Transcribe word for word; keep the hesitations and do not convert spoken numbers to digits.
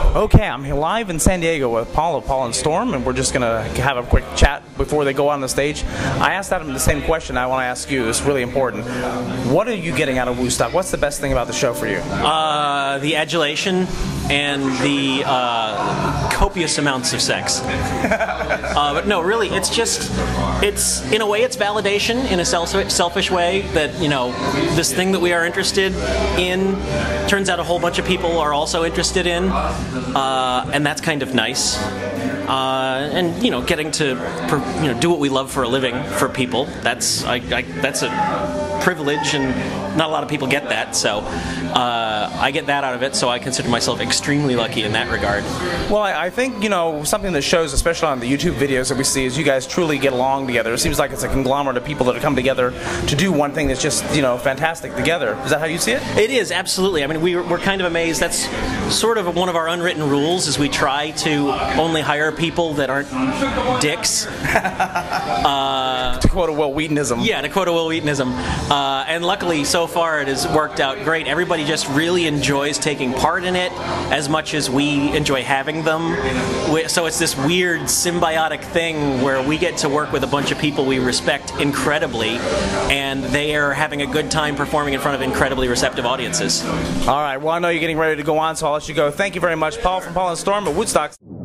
Okay, I'm here live in San Diego with Paul of Paul and Storm, and we're just going to have a quick chat before they go on the stage. I asked Adam the same question I want to ask you. It's really important. What are you getting out of Woodstock? What's the best thing about the show for you? Uh, the adulation and the uh, copious amounts of sex. uh, but no, really, it's just, it's, in a way, it's validation in a self selfish way that, you know, this thing that we are interested in, turns out a whole bunch of people are also interested in. Uh, and that's kind of nice. Uh, and you know, getting to you know do what we love for a living for people. That's I, I, that's a privilege, and not a lot of people get that. So uh, I get that out of it. So I consider myself extremely lucky in that regard. Well, I, I think you know something that shows, especially on the YouTube videos that we see, is you guys truly get along together. It seems like it's a conglomerate of people that have come together to do one thing that's just you know fantastic together. Is that how you see it? It is, absolutely. I mean, we, we're kind of amazed. That's sort of one of our unwritten rules, is we try to only hire people that aren't dicks. uh, to quote a Will Wheatonism. Yeah, to quote a Will Wheatonism. Uh, and luckily, so far, it has worked out great. Everybody just really enjoys taking part in it as much as we enjoy having them. So it's this weird symbiotic thing where we get to work with a bunch of people we respect incredibly, and they are having a good time performing in front of incredibly receptive audiences. All right, well, I know you're getting ready to go on, so I'll let you go. Thank you very much, Paul from Paul and Storm at Woodstock.